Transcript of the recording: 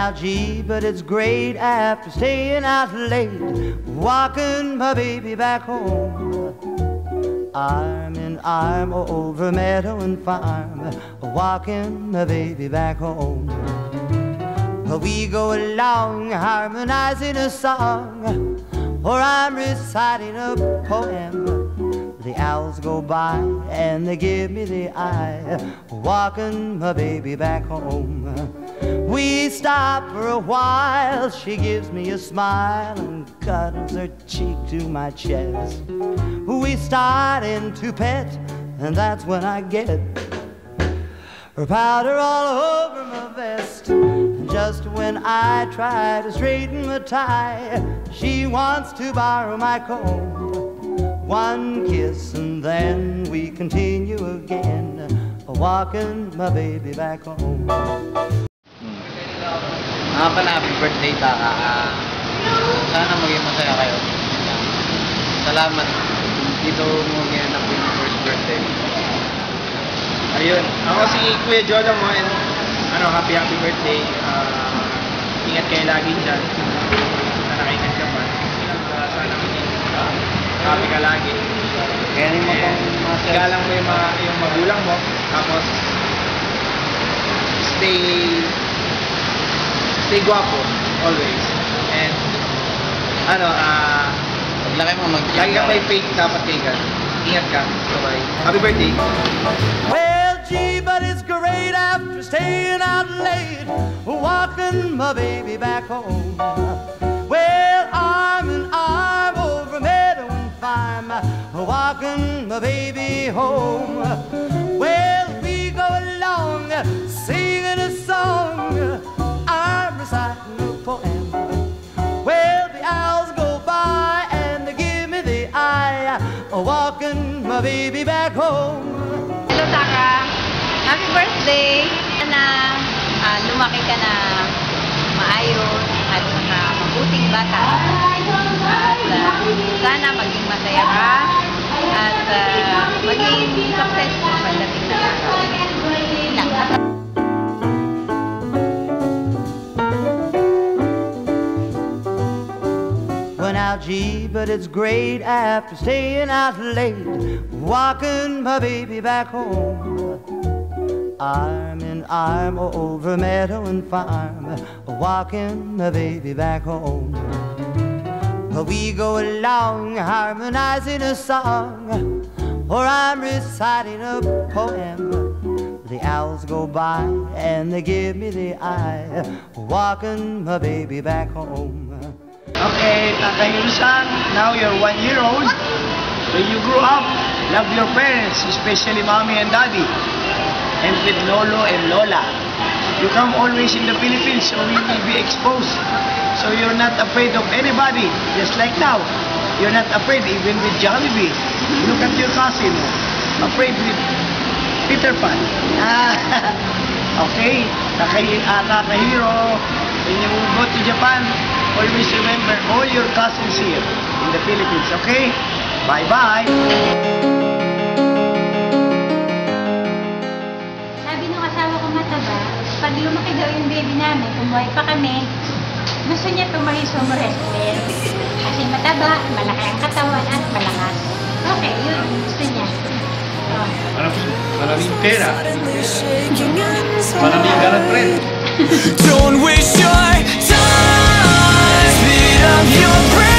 out, gee, but it's great after staying out late, walking my baby back home. Arm in arm over meadow and farm, walking my baby back home. We go along harmonizing a song, or I'm reciting a poem. The owls go by and they give me the eye, walking my baby back home. We stop for a while, she gives me a smile and cuddles her cheek to my chest. We start into pet, and that's when I get her powder all over my vest. And just when I try to straighten my tie, she wants to borrow my comb. One kiss and then we continue again, walking my baby back home. Mga pala, happy birthday, Taka. Sana maging masaya kayo. Salamat. Dito mo ginanap yung first birthday. Ayun. Ako si Kuya Jolo mo, and happy birthday. Ingat kayo lagi dyan. Sana ingat ka pa. Sana happy ka lagi. Kaya rin mo pang igalang mo yung magulang mo. Tapos, stay guwapo, always. And, paglaki mo lagi ka may faith dapat kay God. Ingat ka. Bye-bye. Happy birthday. Well, gee, but it's great after staying out late, walking my baby back home. Well, arm in arm over meadow and farm, walking my baby home. Well, we go along singing a song, I'm reciting a poem. Well, the owls go by and they give me the eye, walking my baby back home. Hello, Taka. Happy birthday! Sana lumaki ka na maayos at mabuting bata. At sana maging masaya ka at maging successful pagdating na araw. Went out, gee, but it's great after staying out late, walking my baby back home. Arm in arm over meadow and farm, walking my baby back home. We go along harmonizing a song, or I'm reciting a poem. The owls go by and they give me the eye, walking my baby back home. Okay, takahiro-san, now you're 1 year old. When you grow up, love your parents, especially mommy and daddy, and with lolo and lola. You come always in the Philippines, so we will be exposed. So you're not afraid of anybody, just like now. You're not afraid even with Jollibee. Look at your cousin, afraid with Peter Pan. Okay, takahiro. When you go to Japan, always remember all your cousins here in the Philippines, okay? Bye-bye! Sabi nung asawa ko mataba, pag lumaki daw yung baby namin, kumuhay pa kami, gusto niya tumahiso mo wrestler. Kasi mataba, malaki ang katawan at malakas. Okay, yun. Gusto niya. Maraming pera. Maraming girlfriend. Don't waste your time. Speed up your brain.